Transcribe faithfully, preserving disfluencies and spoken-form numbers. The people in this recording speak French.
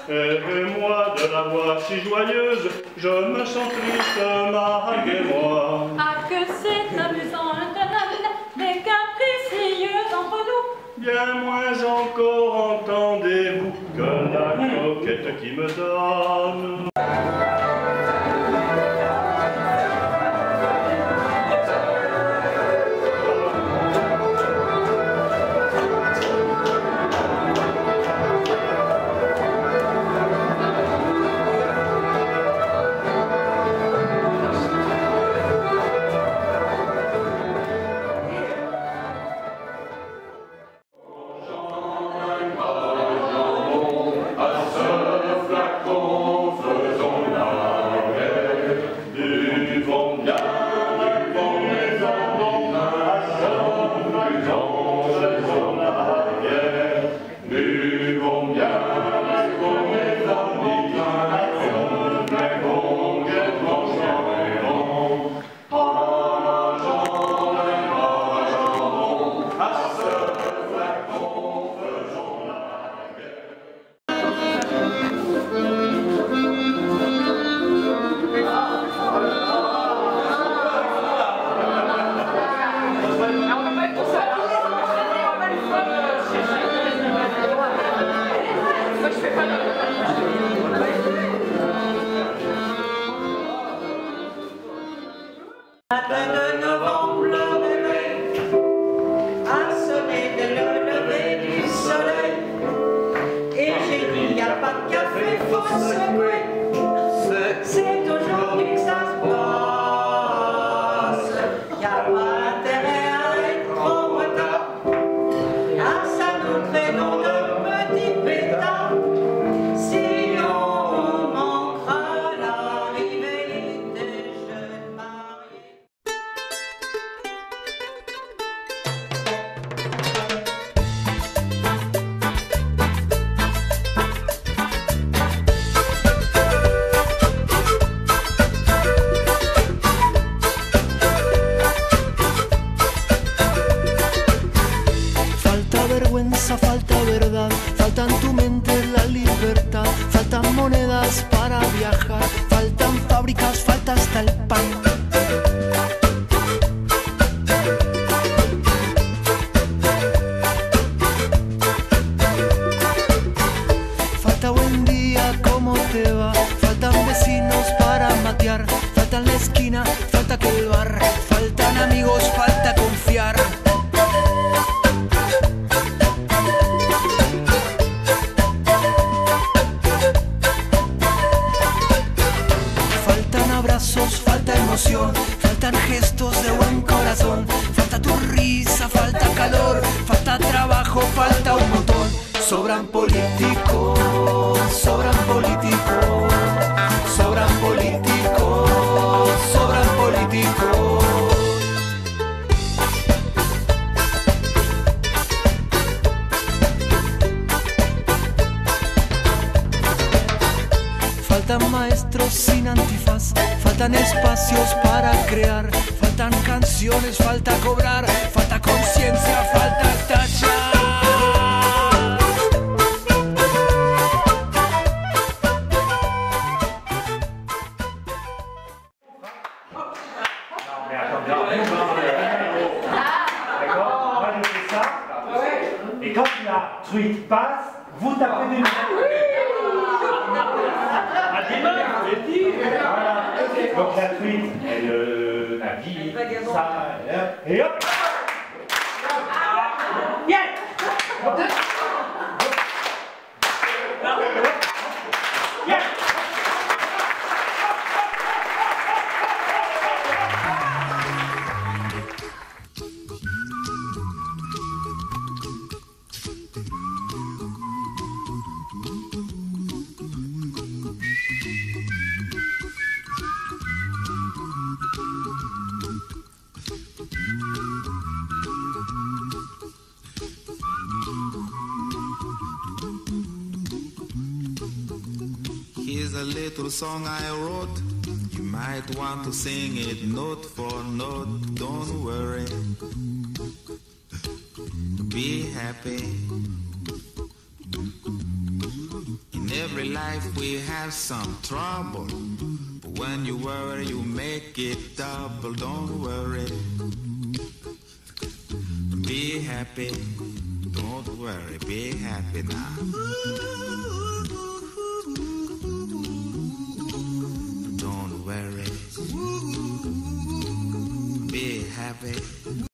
Aidez-moi de la voix si joyeuse, je me sens triste, mariez-moi. Ah, que c'est amusant, les capricieux entre nous. Bien moins encore entendez-vous que la coquette qui me donne. Matin de novembre, le réveil a sonné dès le lever du soleil. Et j'ai dit, y a pas de café, faut secouer. C'est aujourd'hui que ça se passe. Y a pas intérêt à être trop retard. À ça nous traînons de petits pétards. Sinon on manquera l'arrivée des jeunes mariés. Falta verdad, falta en tu mente la libertad, faltan monedas para viajar, faltan fábricas, falta hasta el pan. Falta buen día, ¿cómo te va? Faltan vecinos para matear, falta en la esquina, falta que el bar, faltan amigos, falta confiar. Falta emoción, faltan gestos de buen corazón, falta tu risa, falta calor, falta trabajo, falta un montón. Sobran políticos, sobran políticos, sobran políticos, sobran políticos. Faltan maestros sin antifaz, faltan espacios para crear, faltan canciones, falta cobrar, falta conciencia, falta tachar. D'accord, moi je fais ça, et quand la truite passe, vous tapez des noms. Voilà. Donc la truite, elle euh, a dit ça, et hop. Bien. Bien. Here's a little song I wrote. You might want to sing it note for note. Don't worry. Be happy. In every life we have some trouble. But when you worry, you make it double. Don't worry. Be happy. Don't worry. Be happy now. Don't worry. Be happy.